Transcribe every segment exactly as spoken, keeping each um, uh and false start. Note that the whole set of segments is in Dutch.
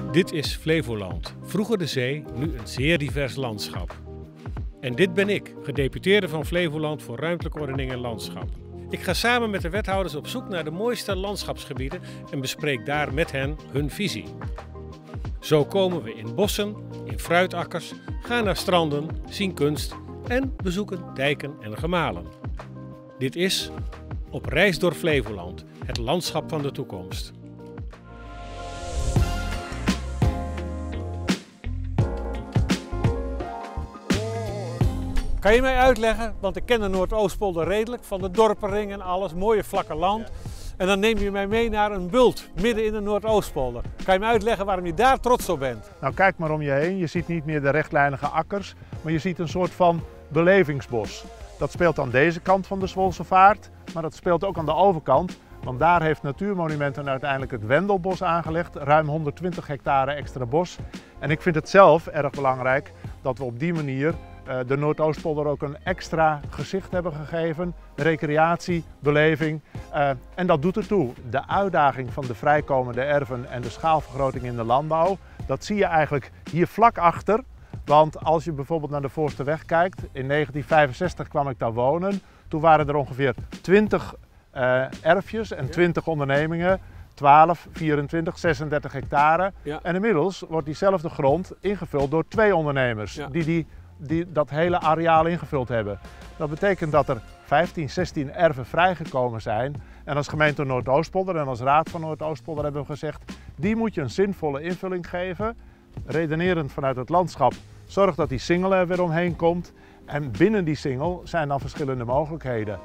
Dit is Flevoland, vroeger de zee, nu een zeer divers landschap. En dit ben ik, gedeputeerde van Flevoland voor ruimtelijke ordening en landschap. Ik ga samen met de wethouders op zoek naar de mooiste landschapsgebieden en bespreek daar met hen hun visie. Zo komen we in bossen, in fruitakkers, gaan naar stranden, zien kunst en bezoeken dijken en gemalen. Dit is Op reis door Flevoland, het landschap van de toekomst. Kan je mij uitleggen, want ik ken de Noordoostpolder redelijk, van de dorpenring en alles, mooie vlakke land. En dan neem je mij mee naar een bult, midden in de Noordoostpolder. Kan je me uitleggen waarom je daar trots op bent? Nou, kijk maar om je heen. Je ziet niet meer de rechtlijnige akkers, maar je ziet een soort van belevingsbos. Dat speelt aan deze kant van de Zwolse Vaart, maar dat speelt ook aan de overkant. Want daar heeft Natuurmonumenten uiteindelijk het Wendelbos aangelegd, ruim honderdtwintig hectare extra bos. En ik vind het zelf erg belangrijk dat we op die manier uh, de Noordoostpolder ook een extra gezicht hebben gegeven. Recreatie, beleving. Uh, en dat doet ertoe. De uitdaging van de vrijkomende erven en de schaalvergroting in de landbouw, dat zie je eigenlijk hier vlak achter. Want als je bijvoorbeeld naar de Voorsterweg kijkt, in negentien vijfenzestig kwam ik daar wonen. Toen waren er ongeveer twintig uh, erfjes en twintig ondernemingen. twaalf, vierentwintig, zesendertig hectare. Ja. En inmiddels wordt diezelfde grond ingevuld door twee ondernemers ja. die, die, die dat hele areaal ingevuld hebben. Dat betekent dat er vijftien, zestien erven vrijgekomen zijn. En als gemeente Noordoostpolder en als raad van Noordoostpolder hebben we gezegd, die moet je een zinvolle invulling geven. Redenerend vanuit het landschap, zorg dat die singel er weer omheen komt. En binnen die singel zijn dan verschillende mogelijkheden.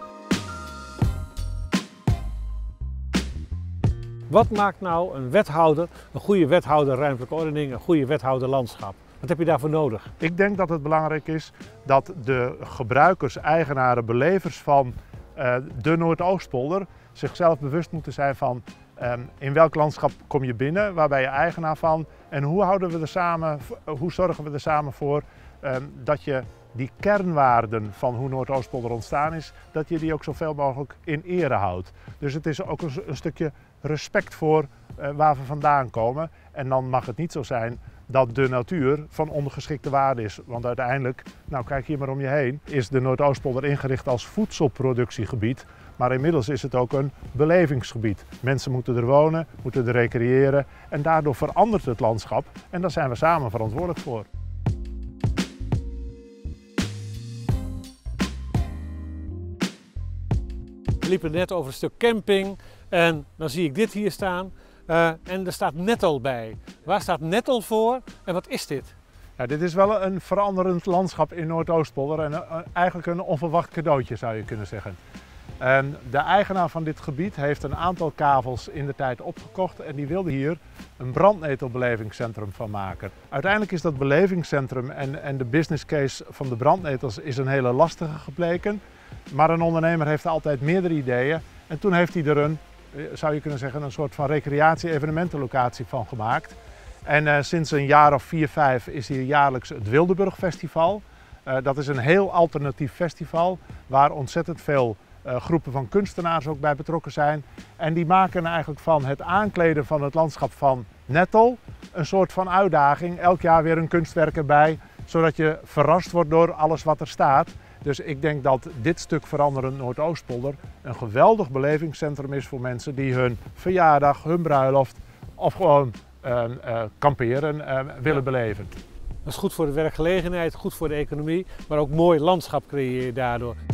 Wat maakt nou een wethouder, een goede wethouder ruimtelijke ordening, een goede wethouder landschap? Wat heb je daarvoor nodig? Ik denk dat het belangrijk is dat de gebruikers, eigenaren, belevers van uh, de Noordoostpolder zichzelf bewust moeten zijn van um, in welk landschap kom je binnen, waar ben je eigenaar van en hoe, houden we er samen, hoe zorgen we er samen voor um, dat je die kernwaarden van hoe Noordoostpolder ontstaan is, dat je die ook zoveel mogelijk in ere houdt. Dus het is ook een, een stukje respect voor uh, waar we vandaan komen. En dan mag het niet zo zijn dat de natuur van ondergeschikte waarde is. Want uiteindelijk, nou kijk hier maar om je heen, is de Noordoostpolder ingericht als voedselproductiegebied. Maar inmiddels is het ook een belevingsgebied. Mensen moeten er wonen, moeten er recreëren en daardoor verandert het landschap. En daar zijn we samen verantwoordelijk voor. We liepen net over een stuk camping en dan zie ik dit hier staan uh, en er staat Nettel bij. Waar staat Nettel voor en wat is dit? Ja, dit is wel een veranderend landschap in Noordoostpolder en uh, eigenlijk een onverwacht cadeautje zou je kunnen zeggen. En de eigenaar van dit gebied heeft een aantal kavels in de tijd opgekocht en die wilde hier een brandnetelbelevingscentrum van maken. Uiteindelijk is dat belevingscentrum en, en de business case van de brandnetels is een hele lastige gebleken. Maar een ondernemer heeft altijd meerdere ideeën en toen heeft hij er een, zou je kunnen zeggen, een soort van recreatie-evenementenlocatie van gemaakt. En uh, sinds een jaar of vier, vijf is hier jaarlijks het Wildeburg Festival. Uh, dat is een heel alternatief festival waar ontzettend veel uh, groepen van kunstenaars ook bij betrokken zijn. En die maken eigenlijk van het aankleden van het landschap van Nettel een soort van uitdaging. Elk jaar weer een kunstwerk erbij, zodat je verrast wordt door alles wat er staat. Dus ik denk dat dit stuk veranderend Noordoostpolder een geweldig belevingscentrum is voor mensen die hun verjaardag, hun bruiloft of gewoon uh, uh, kamperen uh, willen ja. beleven. Dat is goed voor de werkgelegenheid, goed voor de economie, maar ook mooi landschap creëer je daardoor.